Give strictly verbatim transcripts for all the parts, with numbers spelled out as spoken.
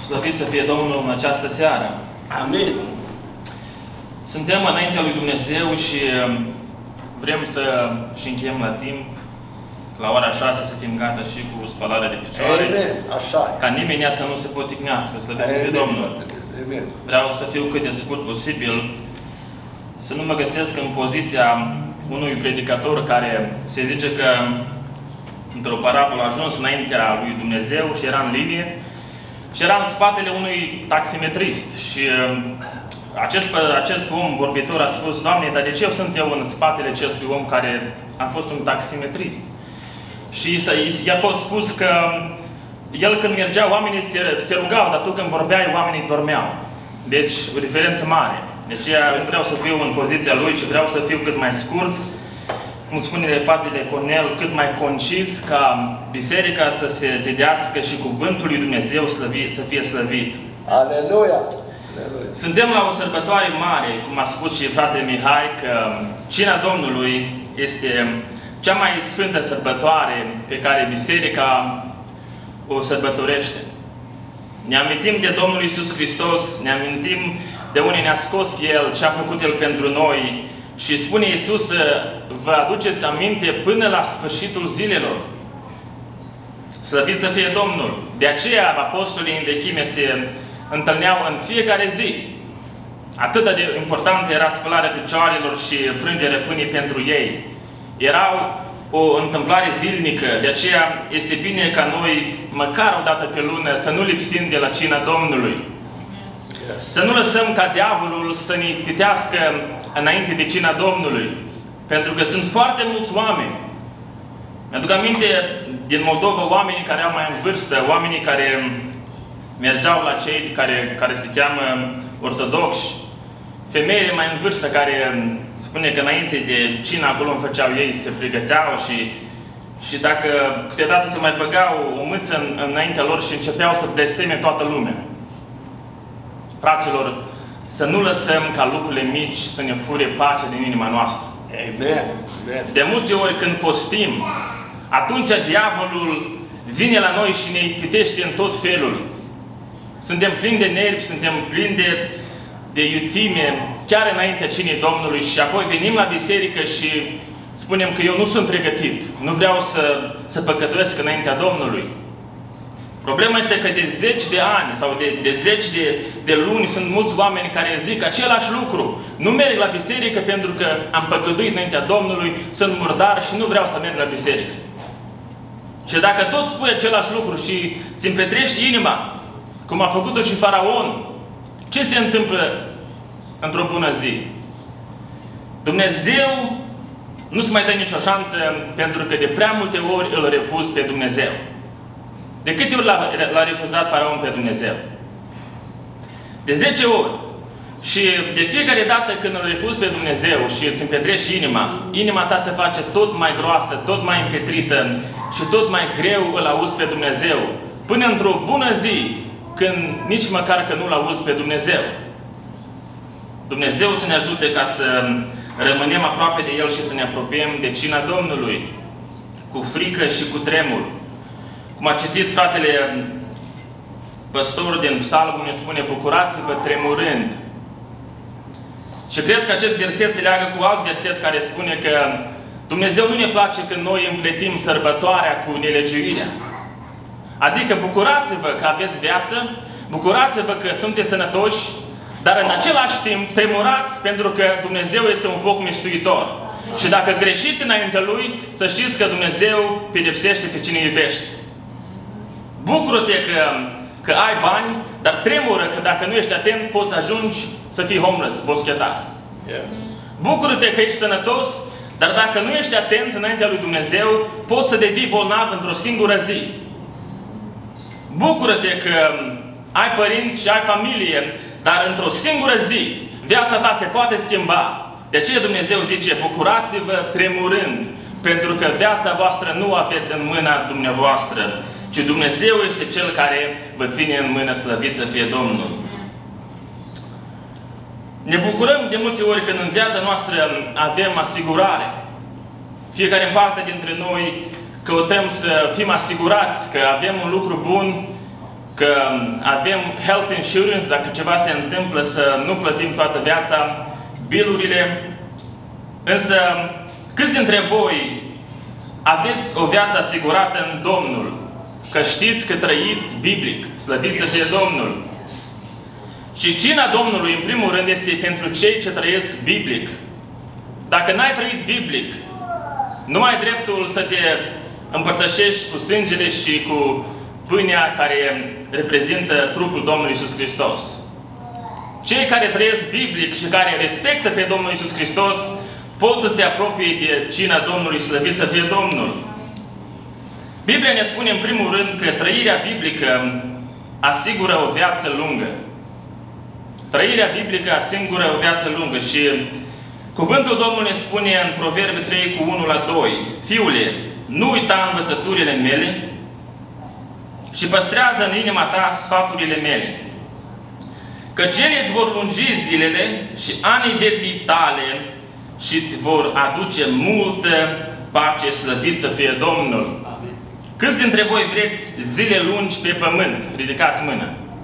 Slăvit să fie Domnul în această seară. Amin. Suntem înaintea lui Dumnezeu și vrem să și încheiem la timp. La ora șase să fim gata și cu spălarea de picioare. Amen. Așa e. Ca nimeni să nu se poticnească. Slăvit să fie Domnul. Amen. Vreau să fiu cât de scurt posibil. Să nu mă găsesc în poziția unui predicator care se zice că într-o parabolă a ajuns înaintea lui Dumnezeu și era în linie și era în spatele unui taximetrist. Și acest, acest om vorbitor a spus: Doamne, dar de ce eu sunt eu în spatele acestui om care a fost un taximetrist? Și i-a fost spus că el când mergea, oamenii se, se rugau, dar tu când vorbeai, oamenii dormeau. Deci, o diferență mare. Deci eu vreau să fiu în poziția lui și vreau să fiu cât mai scurt, cum spune fratele Cornel, cât mai concis, ca biserica să se zidească și cuvântul lui Dumnezeu slăvi, să fie slăvit. Aleluia! Suntem la o sărbătoare mare, cum a spus și fratele Mihai, că Cina Domnului este cea mai sfântă sărbătoare pe care biserica o sărbătorește. Ne amintim de Domnul Iisus Hristos, ne amintim de unde ne-a scos El, ce a făcut El pentru noi. Și spune Iisus să vă aduceți aminte până la sfârșitul zilelor. Slăvit să fie Domnul! De aceea apostolii în vechime se întâlneau în fiecare zi. Atât de importantă era spălarea picioarelor și frângerea pâinii pentru ei. Erau o întâmplare zilnică, de aceea este bine ca noi, măcar o dată pe lună, să nu lipsim de la cina Domnului. Să nu lăsăm ca diavolul să ne ispitească înainte de cina Domnului. Pentru că sunt foarte mulți oameni. Mi-aduc aminte din Moldova oamenii care au mai în vârstă, oamenii care mergeau la cei care, care se cheamă ortodoxi, femeile mai în vârstă care spune că înainte de cina acolo îmi făceau ei, se pregăteau și, și dacă câteodată se mai băgau o mâță în, înaintea lor și începeau să blesteme toată lumea. Fraților, să nu lăsăm ca lucrurile mici să ne fure pacea din inima noastră. Amen. Amen. De multe ori când postim, atunci diavolul vine la noi și ne ispitește în tot felul. Suntem plini de nervi, suntem plini de, de iuțime, chiar înaintea cinei Domnului și apoi venim la biserică și spunem că eu nu sunt pregătit, nu vreau să, să păcătuiesc înaintea Domnului. Problema este că de zeci de ani sau de, de zeci de, de luni sunt mulți oameni care zic același lucru. Nu merg la biserică pentru că am păcătuit înaintea Domnului, sunt murdar și nu vreau să merg la biserică. Și dacă tot spui același lucru și ți împetrești inima, cum a făcut-o și Faraon, ce se întâmplă într-o bună zi? Dumnezeu nu-ți mai dă nicio șansă pentru că de prea multe ori îl refuzi pe Dumnezeu. De câte ori l-a refuzat Faraon pe Dumnezeu? De zece ori. Și de fiecare dată când îl refuzi pe Dumnezeu și îți împetrești inima, inima ta se face tot mai groasă, tot mai împetrită și tot mai greu îl auzi pe Dumnezeu. Până într-o bună zi, când nici măcar că nu-L auzi pe Dumnezeu. Dumnezeu să ne ajute ca să rămânem aproape de El și să ne apropiem de cina Domnului, cu frică și cu tremur. Cum a citit fratele păstorul din Psalmul, ne spune: bucurați-vă tremurând. Și cred că acest verset se leagă cu alt verset care spune că Dumnezeu nu ne place când noi împletim sărbătoarea cu nelegiuirea. Adică bucurați-vă că aveți viață, bucurați-vă că sunteți sănătoși, dar în același timp tremurați pentru că Dumnezeu este un foc mistuitor. Și dacă greșiți înaintea Lui, să știți că Dumnezeu pedepsește pe cine iubește. Bucură-te că, că ai bani, dar tremură că dacă nu ești atent, poți ajungi să fii homeless, boschetar. Yeah. Bucură-te că ești sănătos, dar dacă nu ești atent înaintea lui Dumnezeu, poți să devii bolnav într-o singură zi. Bucură-te că ai părinți și ai familie, dar într-o singură zi viața ta se poate schimba. De aceea Dumnezeu zice: bucurați-vă tremurând, pentru că viața voastră nu aveți în mâna dumneavoastră, ci Dumnezeu este Cel care vă ține în mână, slăvit să fie Domnul. Ne bucurăm de multe ori când în viața noastră avem asigurare. Fiecare în parte dintre noi căutăm să fim asigurați că avem un lucru bun, că avem health insurance, dacă ceva se întâmplă să nu plătim toată viața bilurile. Însă, câți dintre voi aveți o viață asigurată în Domnul? Că știți că trăiți biblic, slăviți să fie Domnul. Și cina Domnului, în primul rând, este pentru cei ce trăiesc biblic. Dacă n-ai trăit biblic, nu ai dreptul să te împărtășești cu sângele și cu pâinea care reprezintă trupul Domnului Iisus Hristos. Cei care trăiesc biblic și care respectă pe Domnul Iisus Hristos pot să se apropie de cina Domnului, slăvit să fie Domnul. Biblia ne spune în primul rând că trăirea biblică asigură o viață lungă. Trăirea biblică asigură o viață lungă și cuvântul Domnului ne spune în Proverbe trei cu unu la doi: Fiule, nu uita învățăturile mele și păstrează în inima ta sfaturile mele, căci ele îți vor lungi zilele și anii vieții tale și îți vor aduce multă pace, slăvit să fie Domnul. Amin. Câți dintre voi vreți zile lungi pe pământ? Ridicați mâna.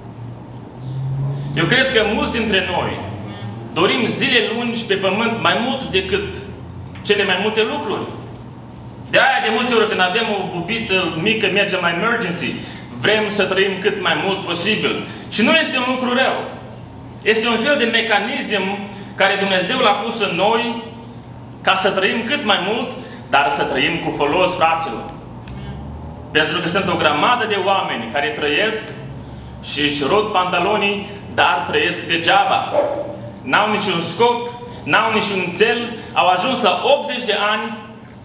Eu cred că mulți dintre noi dorim zile lungi pe pământ mai mult decât cele mai multe lucruri. De aia, de multe ori, când avem o bubiță mică, mergem la emergency, vrem să trăim cât mai mult posibil. Și nu este un lucru rău. Este un fel de mecanism care Dumnezeu l-a pus în noi ca să trăim cât mai mult, dar să trăim cu folos, fraților. Pentru că sunt o grămadă de oameni care trăiesc și își rod pantalonii, dar trăiesc degeaba. N-au niciun scop, n-au niciun cel, au ajuns la optzeci de ani,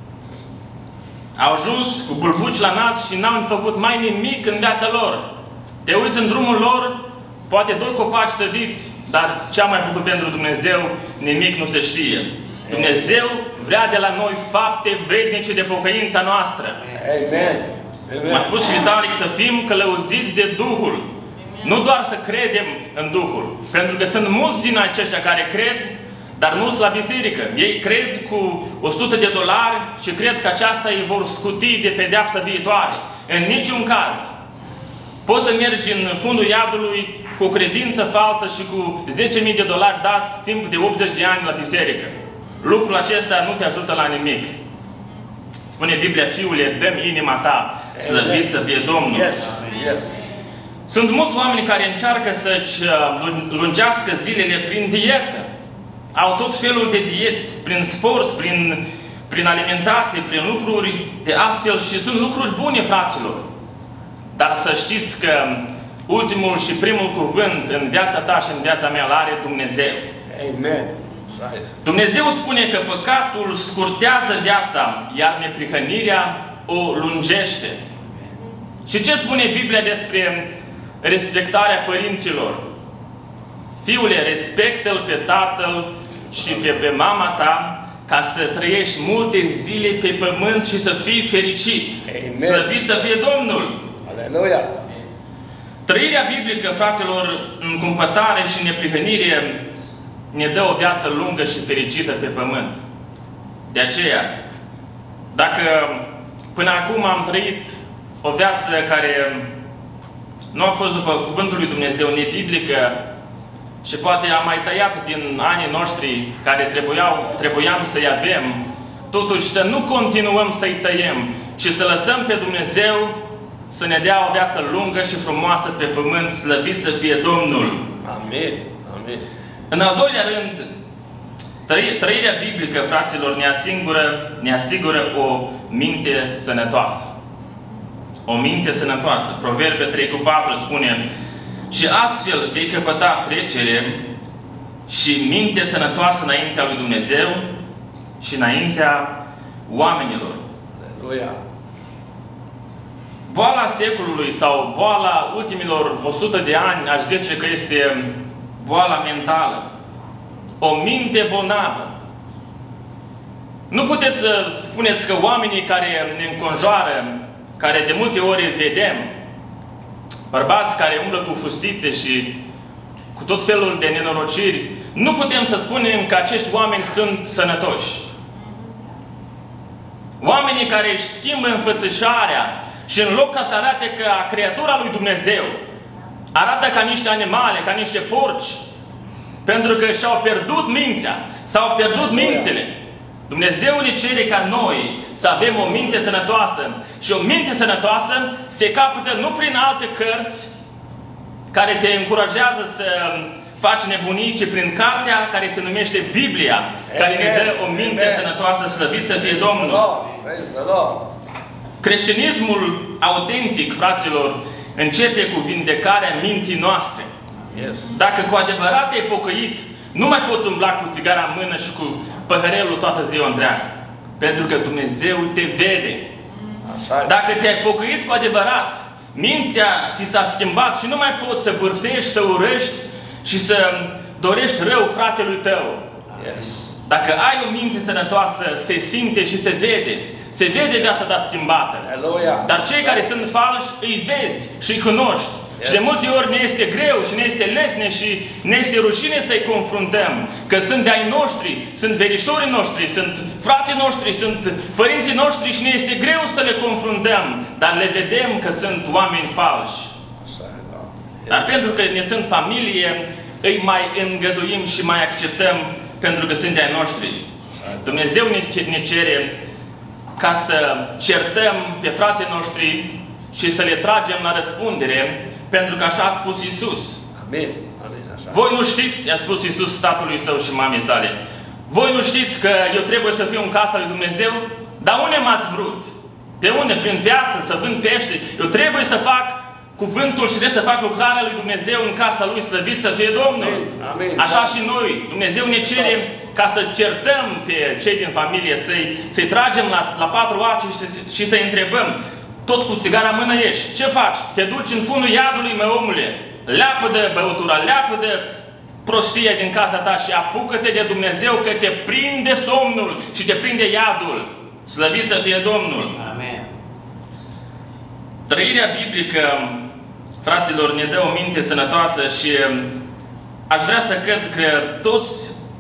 au ajuns cu bulbuci la nas și n-au făcut mai nimic în viața lor. Te uiți în drumul lor, poate doi copaci sădiți, dar ce a mai făcut pentru Dumnezeu, nimic nu se știe. Dumnezeu vrea de la noi fapte vrednice de pocăința noastră. Amen. M-a spus și Vitalic să fim călăuziți de Duhul. Nu doar să credem în Duhul. Pentru că sunt mulți din aceștia care cred, dar nu sunt la biserică. Ei cred cu o sută de dolari și cred că aceasta îi vor scuti de pedeapsă viitoare. În niciun caz. Poți să mergi în fundul iadului cu o credință falsă și cu zece mii de dolari dați timp de optzeci de ani la biserică. Lucrul acesta nu te ajută la nimic. Spune Biblia: Fiule, dă-mi inima ta, slăvit să fie Domnul. Yes, yes. Sunt mulți oameni care încearcă să-și lungească zilele prin dietă. Au tot felul de diet, prin sport, prin, prin alimentație, prin lucruri de astfel și sunt lucruri bune, fraților. Dar să știți că ultimul și primul cuvânt în viața ta și în viața mea l-are Dumnezeu. Amen. Dumnezeu spune că păcatul scurtează viața, iar neprihănirea o lungește. Și ce spune Biblia despre respectarea părinților? Fiule, respectă-l pe tatăl și pe, pe mama ta, ca să trăiești multe zile pe pământ și să fii fericit. Amen. Slăvit să fie Domnul! Aleluia! Trăirea biblică, fraților, în cumpătare și neprihănire, ne dă o viață lungă și fericită pe pământ. De aceea, dacă până acum am trăit o viață care nu a fost după Cuvântul lui Dumnezeu, nebiblică, și poate am mai tăiat din anii noștri care trebuiau, trebuiam să-i avem, totuși să nu continuăm să-i tăiem, ci să lăsăm pe Dumnezeu să ne dea o viață lungă și frumoasă pe pământ, slăvit să fie Domnul. Amin. Amin. În al doilea rând, trăirea biblică, fraților, ne asigură, ne asigură o minte sănătoasă. O minte sănătoasă. Proverbe trei cu patru spune: și astfel vei căpăta trecere și minte sănătoasă înaintea lui Dumnezeu și înaintea oamenilor. Aleluia! Boala secolului sau boala ultimilor o sută de ani, aș zice că este boala mentală. O minte bolnavă. Nu puteți să spuneți că oamenii care ne înconjoară, care de multe ori vedem, bărbați care umblă cu fustițe și cu tot felul de nenorociri, nu putem să spunem că acești oameni sunt sănătoși. Oamenii care își schimbă înfățișarea și în loc ca să arate că creatura lui Dumnezeu arată ca niște animale, ca niște porci, pentru că și-au pierdut mințea, s-au pierdut mințele. Dumnezeu ne cere ca noi să avem o minte sănătoasă. Și o minte sănătoasă se capătă nu prin alte cărți care te încurajează să faci nebunii, ci prin cartea care se numește Biblia, Amen. Care ne dă o minte Amen. Sănătoasă, slăvit să fie Domnul. Creștinismul autentic, fraților, începe cu vindecarea minții noastre. Yes. Dacă cu adevărat ai pocăit, nu mai poți umbla cu țigara în mână și cu păhărelul toată ziua întreagă. Pentru că Dumnezeu te vede. Așa. Dacă te-ai pocăit cu adevărat, mintea ți s-a schimbat și nu mai poți să bârfești, să urăști și să dorești rău fratelui tău. Yes. Dacă ai o minte sănătoasă, se simte și se vede. Se vede viața ta schimbată. Aleluia. Dar cei care sunt falși, îi vezi și îi cunoști. Yes. Și de multe ori ne este greu și ne este lesne și ne este rușine să-i confruntăm. Că sunt de-ai noștri, sunt verișorii noștri, sunt frații noștri, sunt părinții noștri și ne este greu să le confruntăm. Dar le vedem că sunt oameni falși. Yes. Dar pentru că ne sunt familie, îi mai îngăduim și mai acceptăm pentru că sunt de-ai noștri. Yes. Dumnezeu ne cere ca să certăm pe frații noștri și să le tragem la răspundere, pentru că așa a spus Iisus. Amin. Amin. Așa. Voi nu știți, a spus Iisus tatălui său și mamei sale, voi nu știți că eu trebuie să fiu în casa lui Dumnezeu? Dar unde m-ați vrut? Pe unde? Prin piață, să vând pește? Eu trebuie să fac cuvântul și trebuie să fac lucrarea lui Dumnezeu în casa lui, slăvit să fie Domnul. Amin. Așa și noi. Dumnezeu ne cere ca să certăm pe cei din familie, să-i să tragem la, la patru aci și, și să-i întrebăm, tot cu țigara în mână ești, ce faci? Te duci în fundul iadului, mă omule, leapă de băutura, leapă de prostie din casa ta și apucă-te de Dumnezeu, că te prinde somnul și te prinde iadul. Slăvit să fie Domnul. Amen. Trăirea biblică, fraților, ne dă o minte sănătoasă și aș vrea să cred că toți,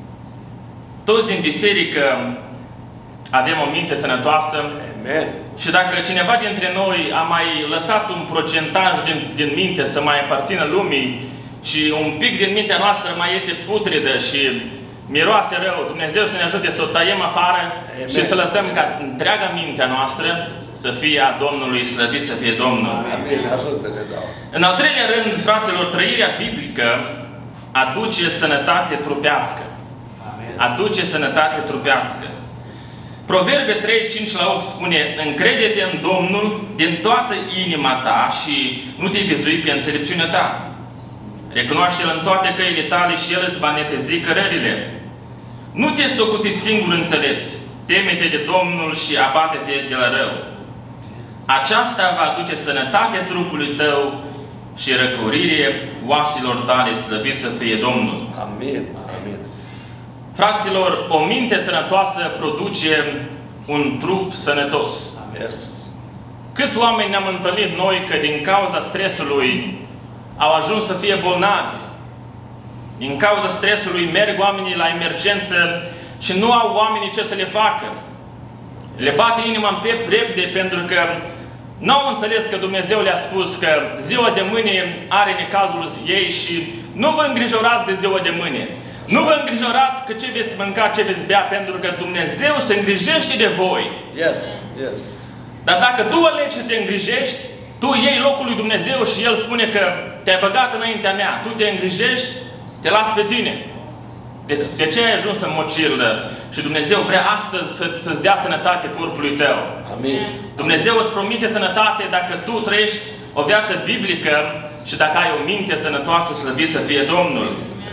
toți din biserică avem o minte sănătoasă. Amen. Și dacă cineva dintre noi a mai lăsat un procentaj din, din minte să mai aparțină lumii și un pic din mintea noastră mai este putredă și miroase rău, Dumnezeu să ne ajute să o tăiem afară. Amen. Și să lăsăm ca întreaga mintea noastră să fie a Domnului, slăvit să fie Domnul. Amin. Ajută-ne, Doamne. În al treilea rând, fraților, trăirea biblică aduce sănătate trupească. Amen. Aduce sănătate trupească. Proverbe trei, cinci la opt spune, încrede-te în Domnul din toată inima ta și nu te bizui pe înțelepciunea ta. Recunoaște-L în toate căile tale și El îți va netezi cărările. Nu te socoți singur înțelepți. Teme-te de Domnul și abate-te de la rău. Aceasta va aduce sănătate trupului tău și răcorire oaselor tale, slăvit să fie Domnul. Amin. Amin. Fraților, o minte sănătoasă produce un trup sănătos. Yes. Câți oameni ne-am întâlnit noi că din cauza stresului au ajuns să fie bolnavi? Din cauza stresului merg oamenii la emergență și nu au oamenii ce să le facă. Le bate inima în piept repede pentru că nu au înțeles că Dumnezeu le-a spus că ziua de mâine are necazul ei și nu vă îngrijorați de ziua de mâine. Nu vă îngrijorați că ce veți mânca, ce veți bea, pentru că Dumnezeu se îngrijește de voi. Yes, yes. Dar dacă tu alegi să te îngrijești, tu iei locul lui Dumnezeu și El spune că te-ai băgat înaintea mea, tu te îngrijești, te las pe tine. De, de ce ai ajuns în mocirlă? Și Dumnezeu vrea astăzi să, să-ți dea sănătate corpului tău. Amin. Dumnezeu îți promite sănătate dacă tu trăiești o viață biblică și dacă ai o minte sănătoasă, slăvit să fie Domnul.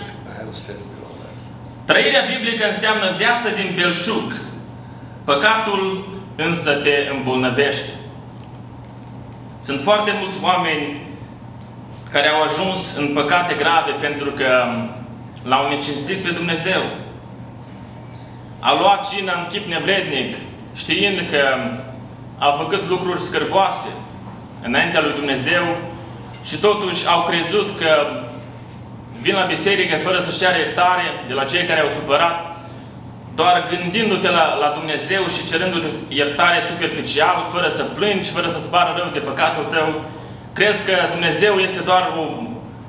Trăirea biblică înseamnă viață din belșug. Păcatul însă te îmbolnăvește. Sunt foarte mulți oameni care au ajuns în păcate grave pentru că l-au necinstit pe Dumnezeu. Au luat cina în chip nevrednic, știind că au făcut lucruri scârboase înaintea lui Dumnezeu și totuși au crezut că vin la biserică fără să-și ceară iertare de la cei care au supărat, doar gândindu-te la, la Dumnezeu și cerându-te iertare superficial, fără să plângi, fără să-ți pară rău de păcatul tău. Crezi că Dumnezeu este doar o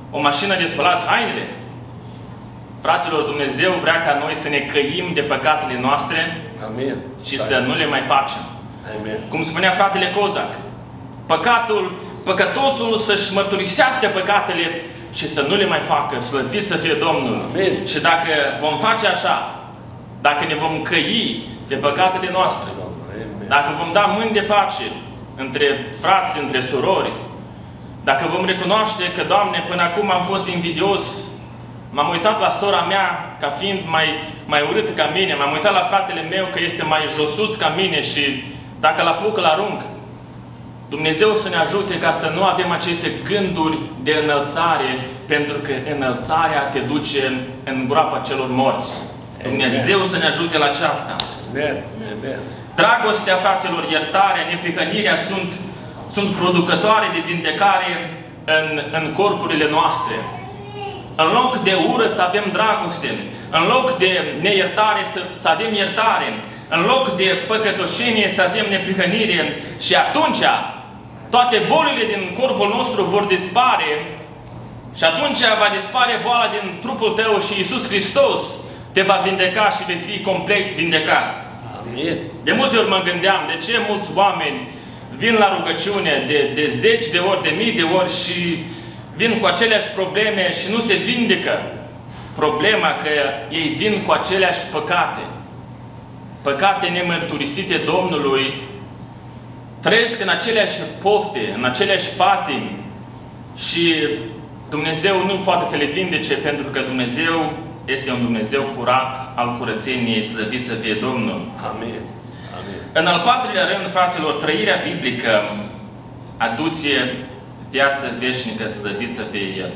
o mașină de spălat hainele. Fraților, Dumnezeu vrea ca noi să ne căim de păcatele noastre Amin. și să nu le mai facem. Amin. Cum spunea fratele Cozac, păcatul, păcătosul să-și mărturisească păcatele și să nu le mai facă, slăvit să fie Domnul. Amin. Și dacă vom face așa, dacă ne vom căi de păcatele noastre, Amin. dacă vom da mâini de pace între frați, între surori, dacă vom recunoaște că, Doamne, până acum am fost invidios, m-am uitat la sora mea ca fiind mai, mai urât ca mine, m-am uitat la fratele meu că este mai josuț ca mine și dacă l-apuc, îl arunc. Dumnezeu să ne ajute ca să nu avem aceste gânduri de înălțare, pentru că înălțarea te duce în groapa celor morți. Dumnezeu să ne ajute la aceasta. Amen. Amen. Dragostea, fraților, iertarea, neprihănirea sunt, sunt producătoare de vindecare în, în corpurile noastre. În loc de ură să avem dragoste, în loc de neiertare să, să avem iertare, în loc de păcătoșenie să avem neprihănire și atunci toate bolile din corpul nostru vor dispare și atunci va dispare boala din trupul tău și Iisus Hristos te va vindeca și vei fi complet vindecat. Amin. De multe ori mă gândeam de ce mulți oameni vin la rugăciune de, de zeci de ori, de mii de ori și vin cu aceleași probleme și nu se vindecă. Problema că ei vin cu aceleași păcate. Păcate nemărturisite Domnului, trăiesc în aceleași pofte, în aceleași patimi și Dumnezeu nu poate să le vindece pentru că Dumnezeu este un Dumnezeu curat al curățeniei, slăvit să fie Domnul. Amin. Amin. În al patrulea rând, fraților, trăirea biblică aduce viață veșnică, slăvit să fie El.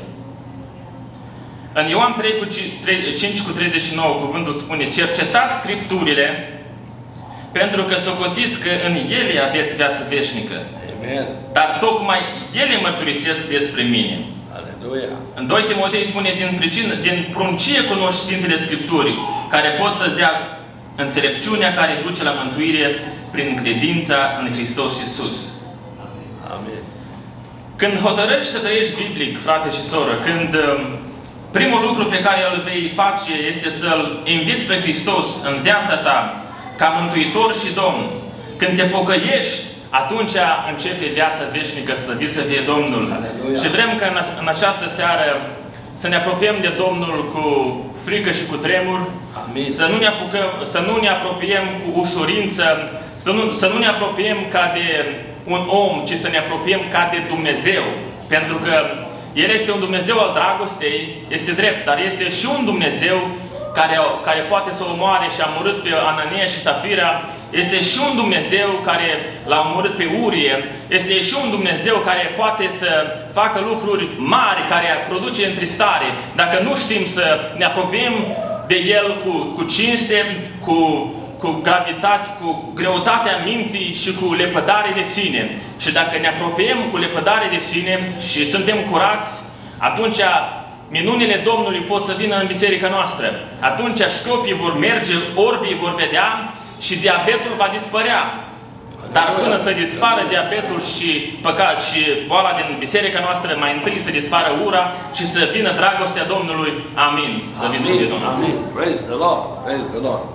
În Ioan trei cu cinci cu treizeci și nouă, cuvântul spune: cercetați Scripturile, pentru că socotiți că în ele aveți viață veșnică. Amen. Dar tocmai ele mărturisesc despre mine. Aleluia. În doi Timotei spune: din pricină, din pruncie cunoști Sfintele Scripturi, care pot să-ți dea înțelepciunea care duce la mântuire prin credința în Hristos Iisus. Amin. Când hotărăști să trăiești biblic, frate și soră, când primul lucru pe care îl vei face este să-L inviți pe Hristos în viața ta ca Mântuitor și Domn, când te pocăiești, atunci începe viața veșnică, slăvit să fie Domnul. Aleluia. Și vrem ca în, în această seară să ne apropiem de Domnul cu frică și cu tremur. Amin. Să nu ne apucăm, să nu ne apropiem cu ușurință, să nu, să nu ne apropiem ca de un om, ci să ne apropiem ca de Dumnezeu. Pentru că El este un Dumnezeu al dragostei, este drept, dar este și un Dumnezeu care, care poate să omoare și a omorât pe Anania și Safira. Este și un Dumnezeu care l-a omorât pe Urie. Este și un Dumnezeu care poate să facă lucruri mari, care produce întristare. Dacă nu știm să ne apropiem de El cu, cu cinste, cu, cu gravitate, cu greutatea minții și cu lepădare de sine. Și dacă ne apropiem cu lepădare de sine și suntem curați, atunci minunile Domnului pot să vină în biserica noastră. Atunci șchiopii vor merge, orbii vor vedea și diabetul va dispărea. Dar până să dispară diabetul și păcat și boala din biserica noastră, mai întâi să dispară ura și să vină dragostea Domnului. Amin. Să Amin. Amin. Praise the Lord. Praise the Lord.